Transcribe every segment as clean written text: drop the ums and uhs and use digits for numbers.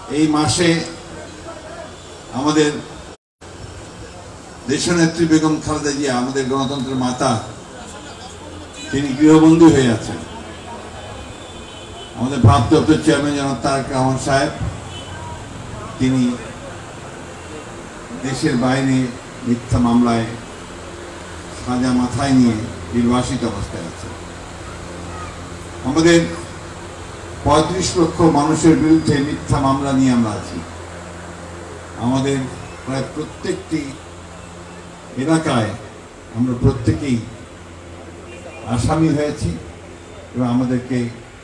এই মাসে আমাদের দেশনেত্রী বেগম খালেদা জিয়া, আমাদের গণতন্ত্রের মাতা, তিনি গৃহবন্দী হয়ে আছেন। আমাদের ভারপ্রাপ্ত চেয়ারম্যান জনাব তারেক রহমান সাহেব, তিনি দেশের বাইরে মিথ্যা মামলায় সাজা মাথায় নিয়ে নির্বাসিত অবস্থায় আছেন। আমাদের ৩৫ লক্ষ মানুষের বিরুদ্ধে মিথ্যা মামলা নিয়ে আমরা আছি। আমাদের প্রায় প্রত্যেকটি এলাকায় আমরা প্রত্যেকেই আসামি হয়েছি এবং আমাদেরকে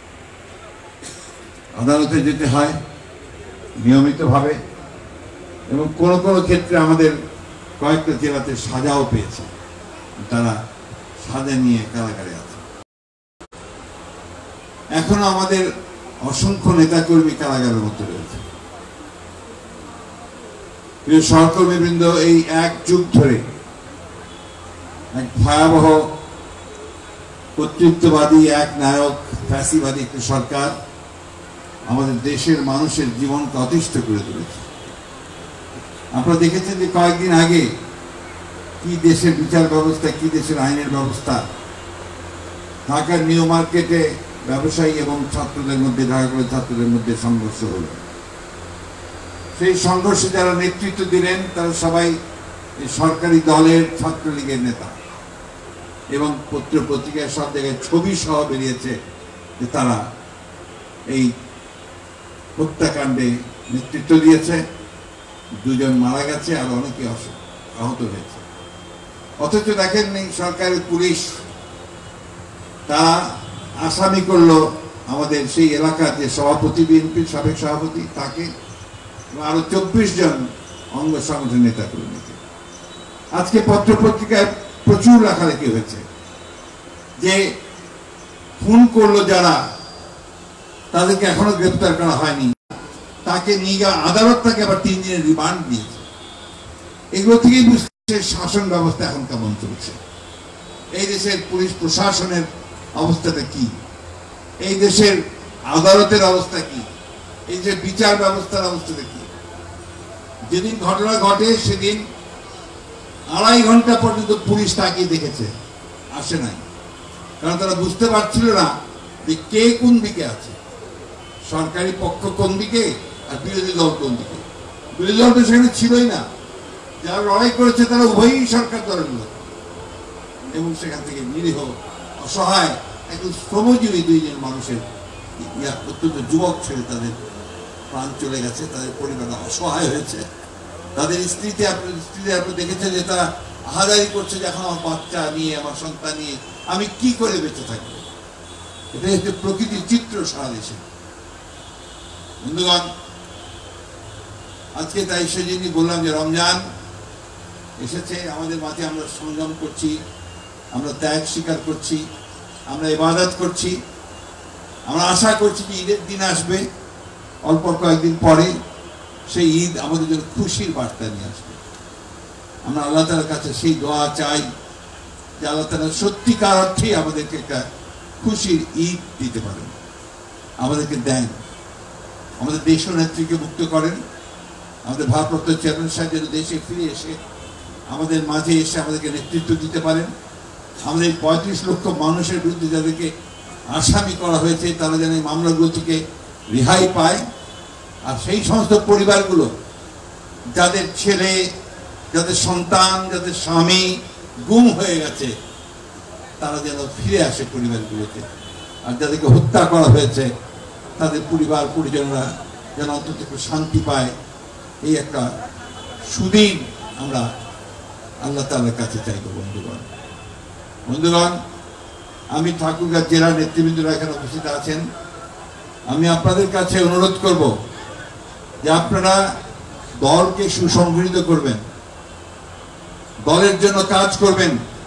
আদালতে যেতে হয় নিয়মিতভাবে, এবং কোনো কোনো ক্ষেত্রে আমাদের কয়েকটা জেলাতে সাজাও পেয়েছে, তারা সাজা নিয়ে কারাগারে আছে। এখনো আমাদের অসংখ্য নেতাকর্মী কারাগারের মধ্যে রয়েছে। প্রিয় সহকর্মীবৃন্দ, এই এক যুগ ধরে এক ভয়াবহ কর্তৃত্ববাদী, এক নায়ক ফ্যাসিবাদী একটি সরকার আমাদের দেশের মানুষের জীবনকে অতিষ্ঠ করে তুলেছে। আপনারা দেখেছেন যে কয়েকদিন আগে কি দেশের বিচার ব্যবস্থা, কি দেশের আইনের ব্যবস্থা। ঢাকার নিউ মার্কেটে ব্যবসায়ী এবং ছাত্রদের মধ্যে, ঢাকা কলেজ ছাত্রদের মধ্যে সংঘর্ষ হল। সেই সংঘর্ষে যারা নেতৃত্ব দিলেন তারা সবাই সরকারি দলের ছাত্রলীগের নেতা, এবং পত্র পত্রিকায় সব জায়গায় ছবি সহ বেরিয়েছে যে তারা এই হত্যাকাণ্ডে নেতৃত্ব দিয়েছে। 2 জন মারা গেছে, আর অনেকে আহত হয়েছে। অথচ দেখেননি সরকারের পুলিশ তারা আসামি করলো আমাদের সেই এলাকার যে সভাপতি, বিএনপির সাবেক সভাপতি, তাকে, আরো 24 জন অঙ্গ সংগঠন নেতা কর্মীকে। আজকে পত্র পত্রিকায় প্রচুর লেখালেখি হয়েছে যে খুন করলো যারা, তাদেরকে এখনো গ্রেপ্তার করা হয়নি, তাকে নিয়ে আদালত তাকে আবার 3 দিনের রিমান্ড দিয়েছে। এগুলো থেকেই বুঝছে শাসন ব্যবস্থা এখন কেমন চলছে, এই দেশের পুলিশ প্রশাসনের অবস্থাটা কি, এই দেশের আদালতের অবস্থা কি, এই যে বিচার ব্যবস্থার অবস্থাটা কি। যেদিন ঘটনা ঘটে সেদিন 2.5 ঘন্টা পর্যন্ত পুলিশ তাকিয়ে দেখেছে, আসে নাই, কারণ তারা বুঝতে পারছিল না যে কে কোন দিকে আছে, সরকারি পক্ষ কোন দিকে আর বিরোধী দল কোন দিকে। বিরোধী দল তো সেখানে ছিলই না, যারা লড়াই করেছে তারা উভয়ই সরকার দলের লোক, এবং সেখান থেকে নিরীহ অসহায় একজন শ্রমজীবী 2 জন মানুষের অত্যন্ত যুবক ছেড়ে তাদের প্রাণ চলে গেছে, তাদের পরিবারটা অসহায় হয়েছে। তাদের স্ত্রীতে আপনি দেখেছেন যে তারা আহাজারি করছে যে এখন আমার বাচ্চা নিয়ে, আমার সন্তান নিয়ে আমি কি করে বেঁচে থাকবো। এটা হচ্ছে প্রকৃতির চিত্র সারা দেশে। বন্ধুগণ, আজকে তাই সেজন্যই বললাম যে রমজান এসেছে আমাদের মাঝে, আমরা সংযম করছি, আমরা ত্যাগ স্বীকার করছি, আমরা ইবাদত করছি। আমরা আশা করছি যে ঈদের দিন আসবে অল্প কয়েকদিন পরে, সেই ঈদ আমাদের জন্য খুশির বার্তা নিয়ে আসবে। আমরা আল্লাহ তাআলার কাছে সেই দোয়া চাই যে আল্লাহ তাআলা সত্যিকার অর্থেই আমাদেরকে একটা খুশির ঈদ দিতে পারেন, আমাদেরকে দেন, আমাদের দেশ নেত্রীকে মুক্ত করেন, আমাদের ভারপ্রাপ্ত চেয়ারম্যান সাহেব যেন দেশে ফিরে এসে আমাদের মাঝে এসে আমাদেরকে নেতৃত্ব দিতে পারেন। আমাদের 35 লক্ষ মানুষের বিরুদ্ধে যাদেরকে আসামি করা হয়েছে তারা যেন এই মামলাগুলো থেকে রেহাই পায়, আর সেই সমস্ত পরিবারগুলো যাদের ছেলে, যাদের সন্তান, যাদের স্বামী গুম হয়ে গেছে তারা যেন ফিরে আসে পরিবারগুলোতে, আর যাদেরকে হত্যা করা হয়েছে তাদের পরিবার পরিজনরা যেন অন্তত একটু শান্তি পায়। এই একটা সুদিন আমরা আল্লাহ তাআলার কাছে চাইব। বন্ধুগণ, আমি ঠাকুরগাঁও জেলার নেতৃবৃন্দরা এখানে উপস্থিত আছেন, আমি আপনাদের কাছে অনুরোধ করব যে আপনারা দলকে সুসংগঠিত করবেন, দলের জন্য কাজ করবেন।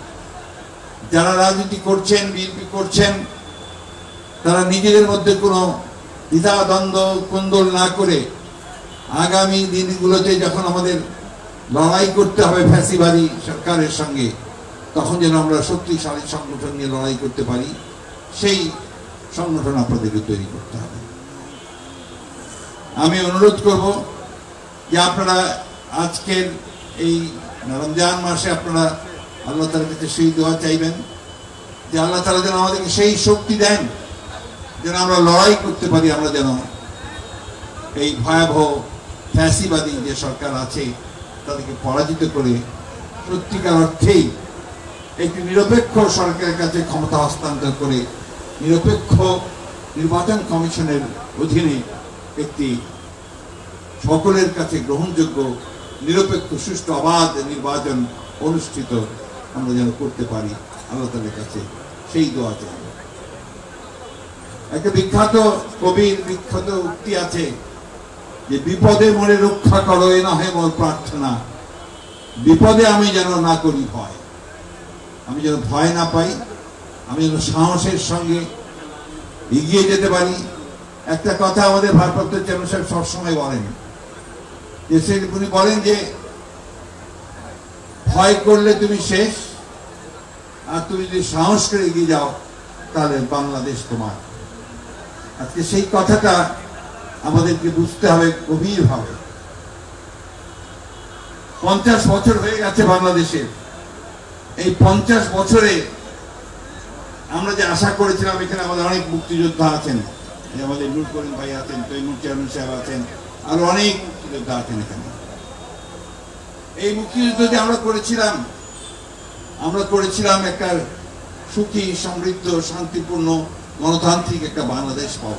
যারা রাজনীতি করছেন, বিএনপি করছেন, তারা নিজেদের মধ্যে কোনো দ্বিধাদ্বন্দ্ব কোন্দল না করে আগামী দিনগুলোতে যখন আমাদের লড়াই করতে হবে ফ্যাসিবাদী সরকারের সঙ্গে, তখন যেন আমরা শক্তিশালী সংগঠন নিয়ে লড়াই করতে পারি, সেই সংগঠন আপনাদেরকে তৈরি করতে হবে। আমি অনুরোধ করব যে আপনারা আজকের এই রমজান মাসে আপনারা আল্লাহ তাআলার কাছে সেই দোয়া চাইবেন যে আল্লাহ তাআলা যেন আমাদেরকে সেই শক্তি দেন যেন আমরা লড়াই করতে পারি, আমরা যেন এই ভয়াবহ ফ্যাসিবাদী যে সরকার আছে তাদেরকে পরাজিত করে সত্যিকার অর্থেই একটি নিরপেক্ষ সরকারের কাছে ক্ষমতা হস্তান্তর করে নিরপেক্ষ নির্বাচন কমিশনের অধীনে একটি সকলের কাছে গ্রহণযোগ্য নিরপেক্ষ সুষ্ঠু অবাধ নির্বাচন অনুষ্ঠিত আমরা যেন করতে পারি, আল্লাহ তাআলার কাছে সেই দোয়া চাই। একটা বিখ্যাত কবির বিখ্যাত উক্তি আছে যে বিপদে মোরে রক্ষা করো এ নহে মোর প্রার্থনা, বিপদে আমি যেন না করি ভয়, আমি যেন ভয় না পাই, আমি যেন সাহসের সঙ্গে এগিয়ে যেতে পারি। একটা কথা আমাদের ভারপ্রাপ্ত চেয়ারম্যান সাহেব সবসময় বলেন যে উনি বলেন যে ভয় করলে তুমি শেষ, আর তুমি যদি সাহস করে এগিয়ে যাও তাহলে বাংলাদেশ তোমার। আজকে সেই কথাটা আমাদেরকে বুঝতে হবে গভীরভাবে। 50 বছর হয়ে গেছে বাংলাদেশের। এই 50 বছরে আমরা যে আশা করেছিলাম, এখানে আমাদের অনেক মুক্তিযোদ্ধা আছেন, আমাদের নূর করিম ভাই আছেন, তৈমুর চেয়ারম্যান সাহেব আছেন, আরো অনেক মুক্তিযোদ্ধা আছেন এখানে। এই মুক্তিযুদ্ধ যে আমরা করেছিলাম একটা সুখী সমৃদ্ধ শান্তিপূর্ণ গণতান্ত্রিক একটা বাংলাদেশ পাবো।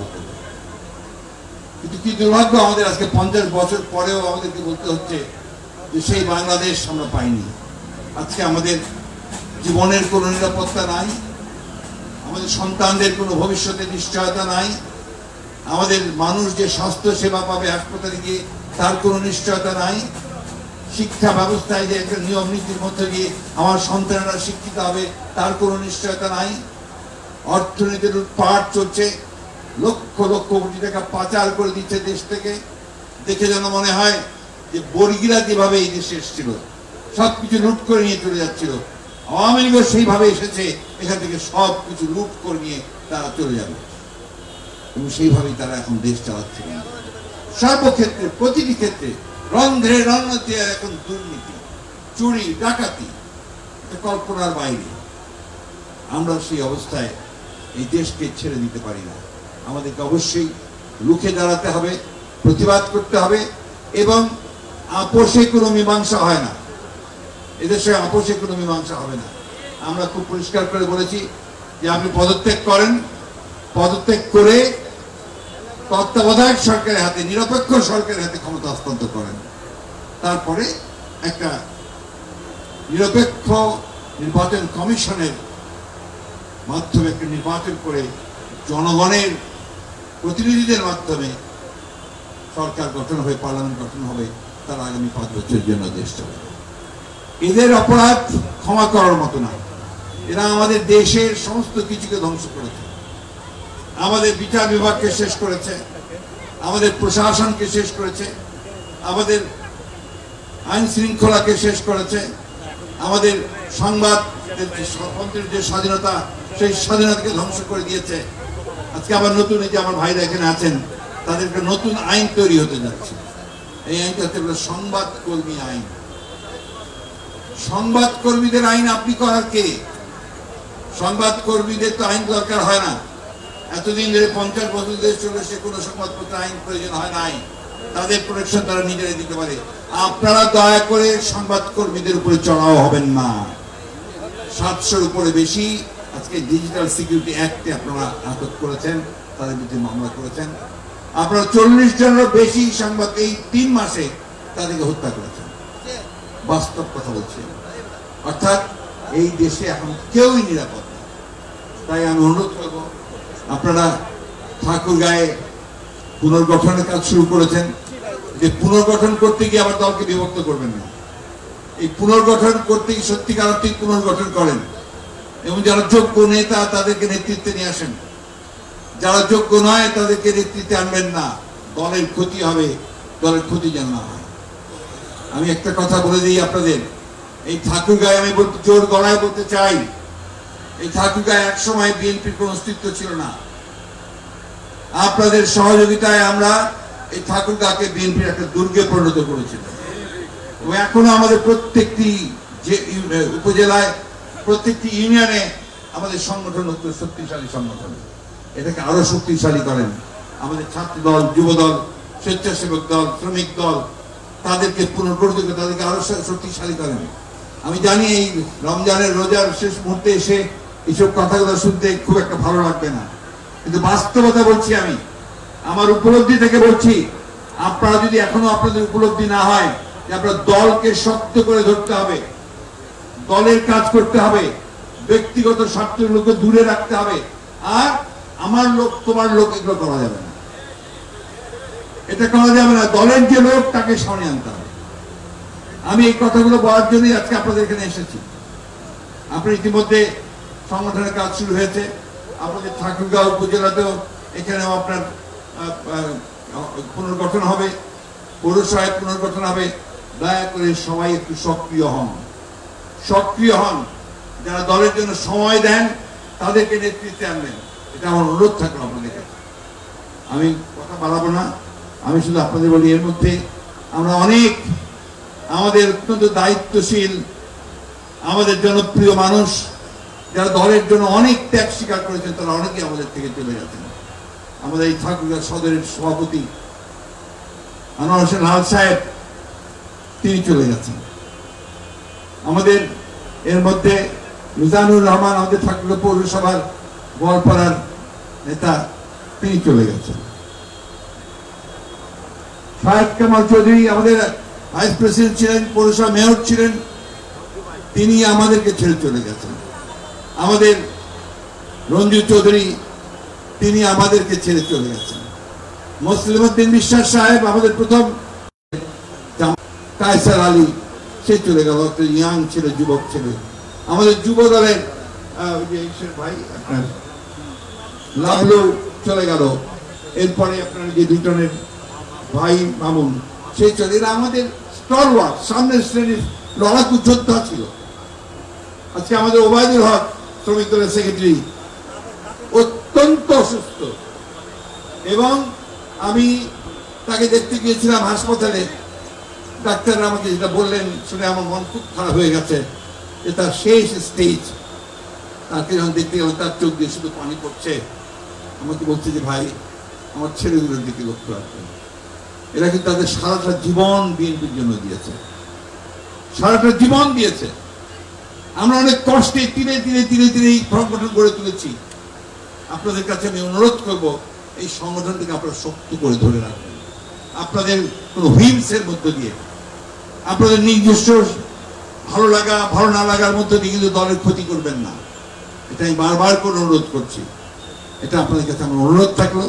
কিন্তু কি দুর্ভাগ্য, আমাদের আজকে 50 বছর পরেও আমাদেরকে বলতে হচ্ছে যে সেই বাংলাদেশ আমরা পাইনি। আজকে আমাদের জীবনের কোনো নিরাপত্তা নাই, আমাদের সন্তানদের কোনো ভবিষ্যতের নিশ্চয়তা নাই, আমাদের মানুষ যে স্বাস্থ্য সেবা পাবে হাসপাতালে গিয়ে তার কোনো নিশ্চয়তা নাই, শিক্ষা ব্যবস্থায় যে একটা নিয়ম নীতির মধ্যে দিয়ে আমার সন্তানেরা শিক্ষিত হবে তার কোনো নিশ্চয়তা নাই। অর্থনীতির লুটপাট চলছে, লক্ষ লক্ষ কোটি টাকা পাচার করে দিচ্ছে দেশ থেকে। দেখে যেন মনে হয় যে বর্গীরা যেভাবে এই দেশে এসেছিল সবকিছু লুট করে নিয়ে চলে যাচ্ছিল, আওয়ামী লীগও সেইভাবে এসেছে, এখান থেকে সবকিছু লুট করে নিয়ে তারা চলে যাবে, এবং সেইভাবেই তারা এখন দেশ চালাচ্ছে। সর্বক্ষেত্রে প্রতিটি ক্ষেত্রে রন্ধ্রে রন্ধ্রে এখন দুর্নীতি, চুরি, ডাকাতি, কল্পনার বাইরে। আমরা সেই অবস্থায় এই দেশকে ছেড়ে দিতে পারি না। আমাদেরকে অবশ্যই রুখে দাঁড়াতে হবে, প্রতিবাদ করতে হবে, এবং আপোষে কোনো মীমাংসা হয় না, এদেশে আপোষে কোনো মীমাংসা হবে না। আমরা খুব পরিষ্কার করে বলেছি যে আপনি পদত্যাগ করেন, পদত্যাগ করে তত্ত্বাবধায়ক সরকারের হাতে, নিরপেক্ষ সরকারের হাতে ক্ষমতা হস্তান্তর করেন, তারপরে একটা নিরপেক্ষ নির্বাচন কমিশনের মাধ্যমে একটা নির্বাচন করে জনগণের প্রতিনিধিদের মাধ্যমে সরকার গঠন হবে, পার্লামেন্ট গঠন হবে, তার আগামী 5 বছরের জন্য দেশ চলবে। এদের অপরাধ ক্ষমা করার মতো না। এরা আমাদের দেশের সমস্ত কিছুকে ধ্বংস করেছে, আমাদের বিচার বিভাগকে শেষ করেছে, আমাদের প্রশাসনকে শেষ করেছে, আমাদের আইন শৃঙ্খলাকে শেষ করেছে, আমাদের সংবাদের যে স্বাধীনতা সেই স্বাধীনতাকে ধ্বংস করে দিয়েছে। আজকে আবার নতুন, এই যে আমার ভাইরা এখানে আছেন, তাদেরকে নতুন আইন তৈরি হতে যাচ্ছে। এই আইনটা হচ্ছে সংবাদ কর্মী আইন। সংবাদ কর্মীদের আইন আপনি করার কে? সংবাদ কর্মীদের তো আইন দরকার হয় না। এতদিন ধরে 50 বছর দেশ চলে, সে কোনো সংবাদপত্র আইন প্রয়োজন হয় নাই, তাদের প্রোটেকশন তারা নিজেরাই দিতে পারে। আপনারা দয়া করে সংবাদ কর্মীদের উপরে চড়াও হবেন না। 700-র উপরে বেশি আজকে ডিজিটাল সিকিউরিটি অ্যাক্টে আপনারা আটক করেছেন, তাদের বিরুদ্ধে মামলা করেছেন। আপনারা 40 জনেরও বেশি সংবাদ এই 3 মাসে তাদেরকে হত্যা করেছেন। বাস্তব কথা বলছি। অর্থাৎ এই দেশে এখন কেউই নিরাপদ না। তাই আমি অনুরোধ করব, আপনারা ঠাকুরগাঁয়ে পুনর্গঠনের কাজ শুরু করেছেন, যে পুনর্গঠন করতে গিয়ে আবার দলকে বিভক্ত করবেন না। এই পুনর্গঠন করতে গিয়ে সত্যিকার অর্থে পুনর্গঠন করেন, এবং যারা যোগ্য নেতা তাদেরকে নেতৃত্বে নিয়ে আসেন, যারা যোগ্য নয় তাদেরকে নেতৃত্বে আনবেন না। দলের ক্ষতি হবে, দলের ক্ষতি যেন না হয়। আমি একটা কথা বলে দিই আপনাদের, এই ঠাকুরগাঁয়ে আমি জোর গলায় বলতে চাই, এই ঠাকুরগাঁয়ে এক সময় বিএনপির কোন অস্তিত্ব ছিল না। আপনাদের সহযোগিতায় আমরা এই ঠাকুরগাঁকে বিএনপির একটা দুর্গে পরিণত করেছিল। এবং এখনো আমাদের প্রত্যেকটি যে উপজেলায়, প্রত্যেকটি ইউনিয়নে আমাদের সংগঠন হচ্ছে শক্তিশালী সংগঠন। এটাকে আরো শক্তিশালী করেন। আমাদের ছাত্র দল, যুব দল, স্বেচ্ছাসেবক দল, শ্রমিক দল, তাদেরকে পুনর্গঠিত করে তাদেরকে আরো শক্তিশালী করেন। আমি জানি এই রমজানের রোজার শেষ মুহূর্তে এসে এইসব কথাগুলো শুনতে খুব একটা ভালো লাগবে না, কিন্তু বাস্তবতা বলছি, আমি আমার উপলব্ধি থেকে বলছি, আপনারা যদি এখনো আপনাদের উপলব্ধি না হয় যে আপনার দলকে শক্ত করে ধরতে হবে, দলের কাজ করতে হবে, ব্যক্তিগত স্বার্থগুলোকে দূরে রাখতে হবে, আর আমার লোক তোমার লোক এগুলো করা যাবে না, এটা করা যাবে না। দলের যে লোক তাকে সামনে আনতে হবে। আমি এই কথাগুলো বলার জন্যই আজকে আপনাদের এখানে এসেছি। আপনার ইতিমধ্যে সংগঠনের কাজ শুরু হয়েছে। আপনাদের ঠাকুরগাঁও উপজেলাতেও এখানেও আপনার পুনর্গঠন হবে, পৌরসভায় পুনর্গঠন হবে। দয়া করে সবাই একটু সক্রিয় হন, সক্রিয় হন। যারা দলের জন্য সময় দেন তাদেরকে নেতৃত্বে আনবেন, এটা আমার অনুরোধ থাকলো আপনাদের কাছে। আমি কথা বাড়াবো না, আমি শুধু আপনাদের বলি, এর মধ্যে আমরা অনেক আমাদের অত্যন্ত দায়িত্বশীল, আমাদের জনপ্রিয় মানুষ যারা দলের জন্য অনেক ত্যাগ স্বীকার করেছেন, তারা অনেকেই আমাদের থেকে চলে গেছেন। আমাদের এই ঠাকুরগাঁও সদরের সভাপতি আনোয়ার হোসেন লাল সাহেব, তিনি চলে গেছেন। আমাদের এর মধ্যে মিজানুর রহমান, আমাদের ঠাকুরগাঁও পৌরসভার গোয়ালপাড়ার নেতা, তিনি চলে গেছেন। শাহেদ কামাল চৌধুরী আমাদের ভাইস প্রেসিডেন্ট ছিলেন, পৌরসভা মেয়র ছিলেন, তিনি আমাদেরকে ছেড়ে চলে গেছেন। আমাদের রঞ্জু চৌধুরী, তিনি আমাদেরকে ছেড়ে চলে গেছেন। মুসলিম উদ্দিন বিশ্বাস সাহেব, আমাদের প্রথম কায়সার আলী, সে চলে গেল, একটা ইয়াং ছেলে, যুবক ছেলে। আমাদের যুব দলের ভাই আপনার লাভলু চলে গেল। এরপরে আপনার যে দুজনের ভাই মামুন, সে চলে। এরা আমাদের স্টলওয়ার্ক, সামনের শ্রেণীর লড়াকু যোদ্ধা ছিল। আজকে আমাদের ওবায়দুল হক, শ্রমিক দলের সেক্রেটারি, অত্যন্ত অসুস্থ, এবং আমি তাকে দেখতে গিয়েছিলাম হাসপাতালে। ডাক্তাররা আমাকে যেটা বললেন শুনে আমার মন খুব খারাপ হয়ে গেছে, যে তার শেষ স্টেজ। তাকে যখন দেখতে গেলাম, তার চোখ দিয়ে শুধু পানি পড়ছে। আমাকে বলছে যে ভাই, আমার ছেলেগুলোর দিকে লক্ষ্য রাখবেন। এরা কিন্তু তাদের সারাটা জীবন বিএনপির জন্য দিয়েছে, সারাটা জীবন দিয়েছে। আমরা অনেক কষ্টে ধীরে ধীরে ধীরে ধীরে এই সংগঠন গড়ে তুলেছি। আপনাদের কাছে আমি অনুরোধ করব, এই সংগঠনটাকে আপনারা শক্ত করে ধরে রাখবেন। আপনাদের কোনো হুইমসের মধ্য দিয়ে, আপনাদের নিজস্ব ভালো লাগা ভালো না লাগার মধ্য দিয়ে কিন্তু দলের ক্ষতি করবেন না। এটা আমি বারবার করে অনুরোধ করছি। এটা আপনাদের কাছে আমার অনুরোধ থাকলো,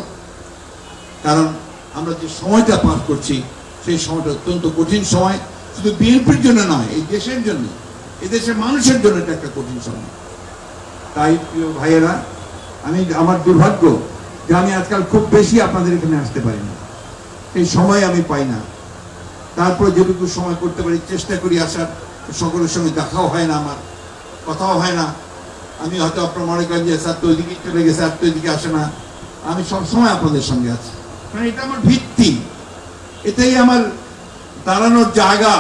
কারণ আমরা যে সময়টা পার করছি সেই সময়টা অত্যন্ত কঠিন সময়, শুধু বিএনপির জন্য নয়, এই দেশের জন্য, এই দেশের মানুষের জন্য এটা একটা কঠিন সময়। তাই প্রিয় ভাইয়েরা, আমার দুর্ভাগ্য যে আমি আজকাল খুব বেশি আপনাদের এখানে আসতে পারি না, এই সময় আমি পাই না। তারপরে যেটুকু সময় করতে পারি চেষ্টা করি আসার। সকলের সঙ্গে দেখাও হয় না, আমার কথাও হয় না। আমি হয়তো আপনার মনে করেন যে স্যার তো ওইদিকেই চলে গেছে, আর তো ওইদিকে আসে না। আমি সবসময় আপনাদের সঙ্গে আছি, কারণ এটা আমার ভিত্তি, এটাই আমার দাঁড়ানোর জায়গা।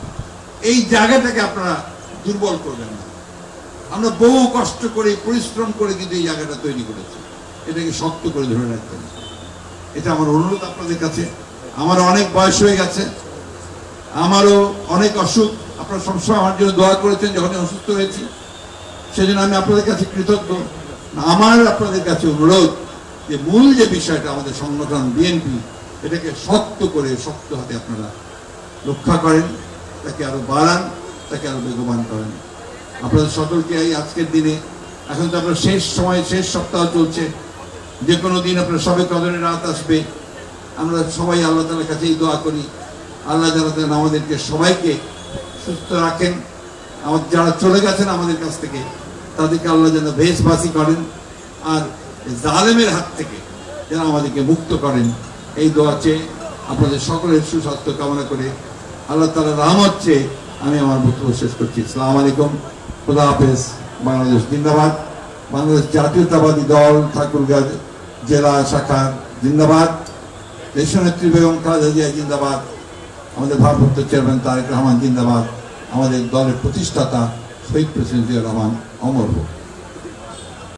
এই জায়গাটাকে আপনারা দুর্বল করবেন না। আমরা বহু কষ্ট করে, পরিশ্রম করে কিন্তু এই জায়গাটা তৈরি করেছি, এটাকে শক্ত করে ধরে রাখবেন। এটা আমার অনুরোধ আপনাদের কাছে। আমার অনেক বয়স হয়ে গেছে, আমারও অনেক অসুখ। আপনারা সবসময় আমার জন্য দোয়া করেছেন যখন অসুস্থ হয়েছি, সেজন্য আমি আপনাদের কাছে কৃতজ্ঞ। আমার আপনাদের কাছে অনুরোধ যে মূল যে বিষয়টা আমাদের সংগঠন বিএনপি, এটাকে শক্ত করে, শক্ত হাতে আপনারা রক্ষা করেন, তাকে আরো বাড়ান, তাকে আরো বেগবান করেন। আপনাদের সকলকে এই আজকের দিনে, এখন তো আপনার শেষ সময়, শেষ সপ্তাহ চলছে, যে কোনো দিন আপনার সবে কদরের রাত আসবে। আমরা সবাই আল্লাহ তাআলার কাছে এই দোয়া করি, আল্লাহ যেন আমাদেরকে সবাইকে সুস্থ রাখেন। আমাদের যারা চলে গেছেন আমাদের কাছ থেকে, তাদেরকে আল্লাহ যেন ভেষবাসী করেন, আর জালেমের হাত থেকে যেন আমাদেরকে মুক্ত করেন। এই দোয়া চেয়ে আপনাদের সকলের সুস্বাস্থ্য কামনা করে আল্লাহ তাআলার রহমত চেয়ে আমি আমার বক্তব্য শেষ করছি। আসসালামু আলাইকুম, খোদা হাফেজ। বাংলাদেশ জিন্দাবাদ। বাংলাদেশ জাতীয়তাবাদী দল ঠাকুরগাঁও জেলা শাখা জিন্দাবাদ। দেশনেত্রী বেগম খালেদা জিয়া জিন্দাবাদ, আমাদের ভারপ্রাপ্ত চেয়ারম্যান তারেক রহমান জিন্দাবাদ, আমাদের দলের প্রতিষ্ঠাতা শহীদ প্রেসিডেন্ট জিয়া রহমান অমর হোক।